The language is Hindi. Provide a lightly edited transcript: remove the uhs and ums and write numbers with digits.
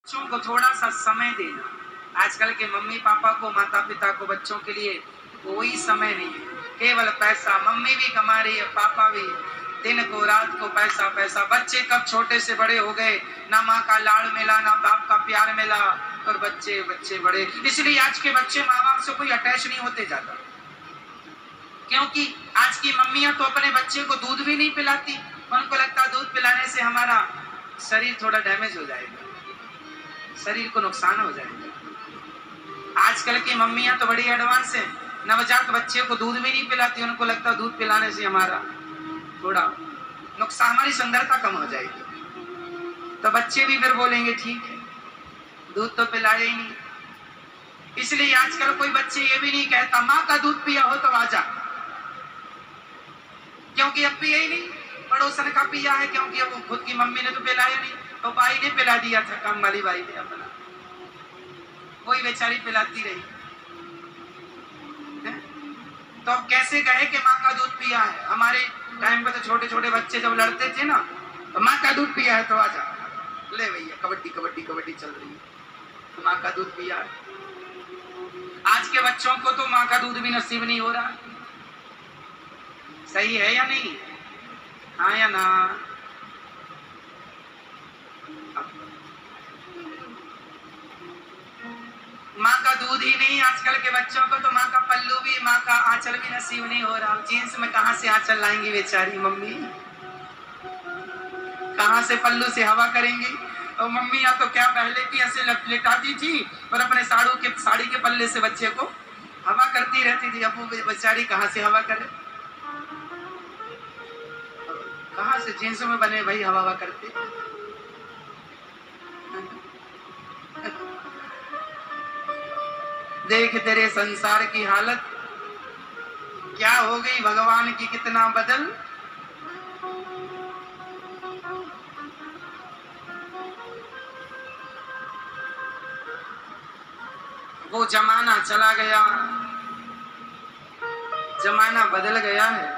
बच्चों को थोड़ा सा समय देना। आजकल के मम्मी पापा को, माता पिता को बच्चों के लिए कोई समय नहीं है, केवल पैसा। मम्मी भी कमा रही है, पापा भी, दिन को रात को पैसा पैसा। बच्चे कब छोटे से बड़े हो गए, ना माँ का लाड़ मिला ना बाप का प्यार मिला, और बच्चे बच्चे बड़े। इसलिए आज के बच्चे माँ बाप से कोई अटैच नहीं होते ज्यादा, क्योंकि आज की मम्मियां तो अपने बच्चे को दूध भी नहीं पिलाती। उनको लगता है दूध पिलाने से हमारा शरीर थोड़ा डैमेज हो जाएगा, शरीर को नुकसान हो जाएगा। आजकल की मम्मियां तो बड़ी एडवांस है, नवजात बच्चे को दूध भी नहीं पिलाती। उनको लगता है दूध पिलाने से हमारा थोड़ा नुकसान, हमारी सुंदरता कम हो जाएगी। तो बच्चे भी फिर बोलेंगे ठीक है, दूध तो पिलाए ही नहीं। इसलिए आजकल कोई बच्चे ये भी नहीं कहता माँ का दूध पिया हो तो आजा, क्योंकि अब पिया ही नहीं। पड़ोसन का पिया है, क्योंकि अब खुद की मम्मी ने तो पिलाया नहीं, तो बाई ने पिला दिया था, काम वाली बाई ने अपना, कोई बेचारी पिलाती रही। तो अब कैसे कहे कि माँ का दूध पिया है। हमारे टाइम पे तो छोटे छोटे बच्चे जब लड़ते थे ना, तो माँ का दूध पिया है तो आजा, ले भैया कबड्डी कबड्डी कबड्डी चल रही है, तो माँ का दूध पिया है। आज के बच्चों को तो माँ का दूध भी नसीब नहीं हो रहा। सही है या नहीं? हाँ या ना? माँ का दूध ही नहीं, आजकल के बच्चों को तो माँ का पल्लू भी, माँ का आंचल भी नसीब नहीं हो रहा। जीन्स में कहाँ से आंचल लाएंगी बेचारी मम्मी, कहाँ से पल्लू से हवा करेंगी। और मम्मी या तो क्या पहले की ऐसे लिटाती थी और अपने साड़ी के पल्ले से बच्चे को हवा करती रहती थी। अब वो बेचारी कहाँ से हवा करे, कहाँ से जीन्स में बने भाई हवा करते। देख तेरे संसार की हालत क्या हो गई, भगवान की कितना बदल। वो जमाना चला गया, जमाना बदल गया है।